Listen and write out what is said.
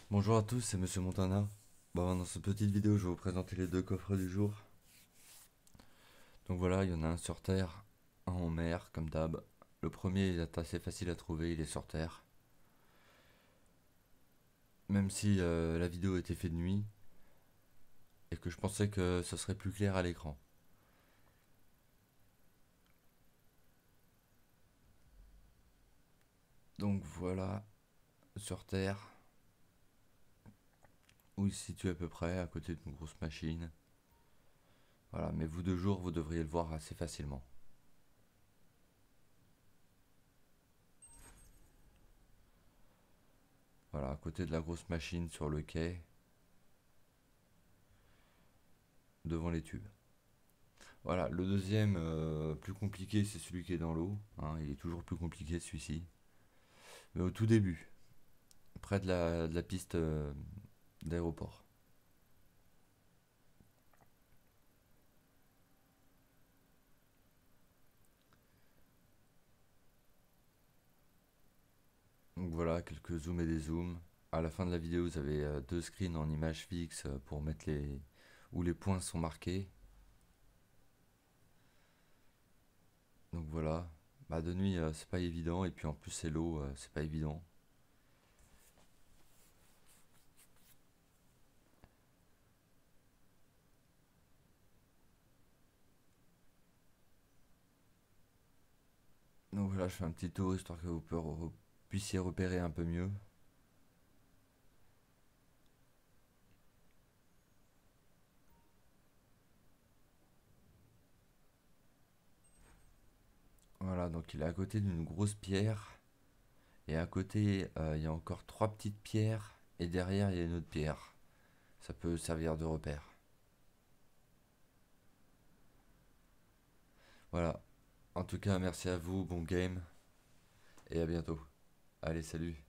Bonjour à tous, c'est Monsieur Montana. Bon, dans cette petite vidéo, je vais vous présenter les deux coffres du jour. Donc voilà, il y en a un sur Terre, un en mer, comme d'hab. Le premier est assez facile à trouver, il est sur Terre. Même si la vidéo était faite de nuit, et que je pensais que ce serait plus clair à l'écran. Donc voilà, sur Terre, où il se situe à peu près, à côté d'une grosse machine. Voilà, mais vous de jour, vous devriez le voir assez facilement. Voilà, à côté de la grosse machine sur le quai, devant les tubes. Voilà, le deuxième, plus compliqué, c'est celui qui est dans l'eau, hein, il est toujours plus compliqué celui-ci. Mais au tout début, près de la piste d'aéroport. Donc voilà, quelques zooms et des zooms. À la fin de la vidéo, vous avez deux screens en image fixe pour mettre où les points sont marqués. Donc voilà, bah de nuit c'est pas évident, et puis en plus c'est l'eau, c'est pas évident. Donc voilà, je fais un petit tour histoire que vous puissiez repérer un peu mieux. Voilà, donc il est à côté d'une grosse pierre. Et à côté, il y a encore trois petites pierres. Et derrière, il y a une autre pierre. Ça peut servir de repère. Voilà. En tout cas, merci à vous, bon game. Et à bientôt. Allez, salut.